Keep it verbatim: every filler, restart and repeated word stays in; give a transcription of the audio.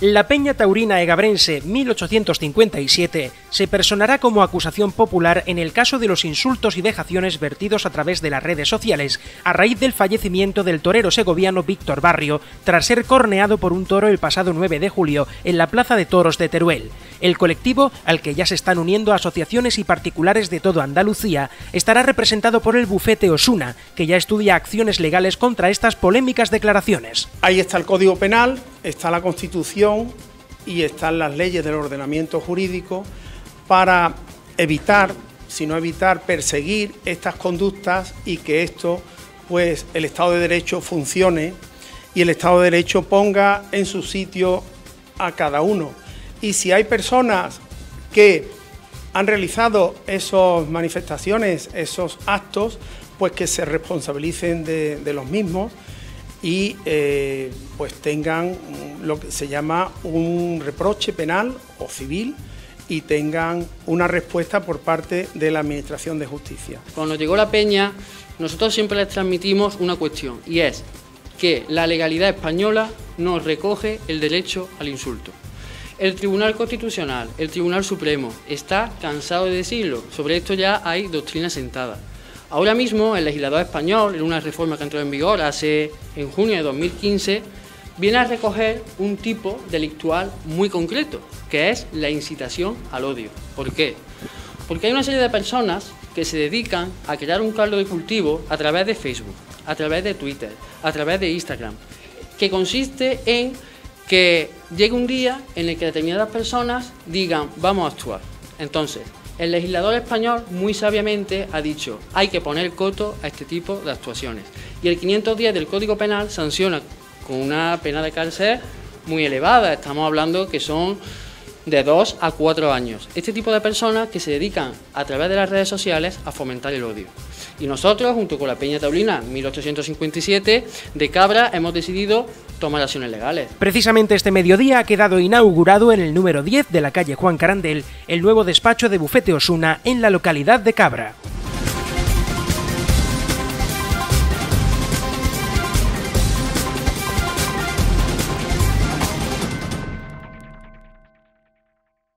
La Peña Taurina Egabrense mil ochocientos cincuenta y siete se personará como acusación popular en el caso de los insultos y vejaciones vertidos a través de las redes sociales a raíz del fallecimiento del torero segoviano Víctor Barrio tras ser corneado por un toro el pasado nueve de julio en la Plaza de Toros de Teruel. El colectivo, al que ya se están uniendo asociaciones y particulares de toda Andalucía, estará representado por el bufete Osuna, que ya estudia acciones legales contra estas polémicas declaraciones. Ahí está el Código Penal, está la Constitución y están las leyes del ordenamiento jurídico para evitar, si no evitar, perseguir estas conductas y que esto, pues el Estado de Derecho funcione y el Estado de Derecho ponga en su sitio a cada uno. Y si hay personas que han realizado esas manifestaciones, esos actos, pues que se responsabilicen de, de los mismos y eh, pues tengan lo que se llama un reproche penal o civil y tengan una respuesta por parte de la Administración de Justicia. Cuando llegó la Peña, nosotros siempre les transmitimos una cuestión, y es que la legalidad española nos recoge el derecho al insulto. El Tribunal Constitucional, el Tribunal Supremo, está cansado de decirlo. Sobre esto ya hay doctrina sentada. Ahora mismo el legislador español, en una reforma que entró en vigor hace en junio de dos mil quince, viene a recoger un tipo delictual muy concreto, que es la incitación al odio. ¿Por qué? Porque hay una serie de personas que se dedican a crear un caldo de cultivo a través de Facebook, a través de Twitter, a través de Instagram, que consiste en que llegue un día en el que determinadas personas digan vamos a actuar. Entonces, el legislador español muy sabiamente ha dicho hay que poner coto a este tipo de actuaciones. Y el quinientos diez del Código Penal sanciona con una pena de cárcel muy elevada, estamos hablando que son de dos a cuatro años. Este tipo de personas que se dedican a través de las redes sociales a fomentar el odio. Y nosotros, junto con la Peña Taurina mil ochocientos cincuenta y siete de Cabra, hemos decidido tomar acciones legales. Precisamente este mediodía ha quedado inaugurado en el número diez de la calle Juan Carandel el nuevo despacho de Bufete Osuna en la localidad de Cabra.